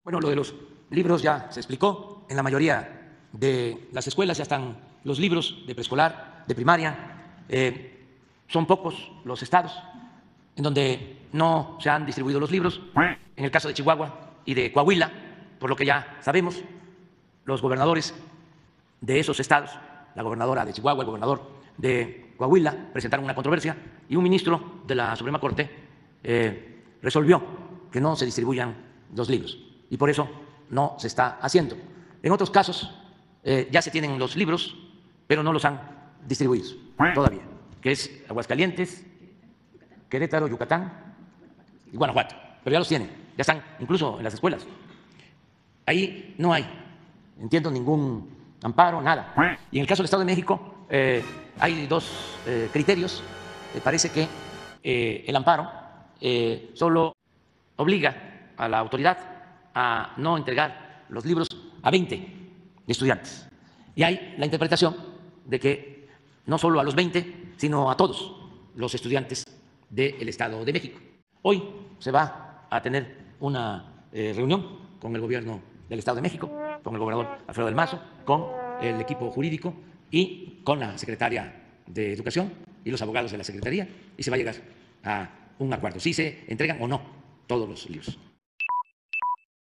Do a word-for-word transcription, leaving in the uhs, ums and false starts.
Bueno, lo de los libros ya se explicó. En la mayoría de las escuelas ya están los libros de preescolar, de primaria. Eh, son pocos los estados en donde no se han distribuido los libros. En el caso de Chihuahua y de Coahuila, por lo que ya sabemos, los gobernadores de esos estados, la gobernadora de Chihuahua, el gobernador de Coahuila, presentaron una controversia y un ministro de la Suprema Corte eh, resolvió que no se distribuyan los libros y por eso no se está haciendo. En otros casos eh, ya se tienen los libros, pero no los han distribuido todavía, que es Aguascalientes, Querétaro, Yucatán y Guanajuato, pero ya los tienen, ya están incluso en las escuelas. Ahí no hay, entiendo, ningún amparo, nada. Y en el caso del Estado de México eh, hay dos eh, criterios. Eh, parece que eh, el amparo eh, solo obliga a la autoridad a no entregar los libros a veinte estudiantes. Y hay la interpretación de que no solo a los veinte, sino a todos los estudiantes del Estado de México. Hoy se va a tener una eh, reunión con el gobierno del Estado de México, con el gobernador Alfredo del Mazo, con el equipo jurídico y con la secretaria de Educación y los abogados de la Secretaría, y se va a llegar a un acuerdo, si se entregan o no todos los libros.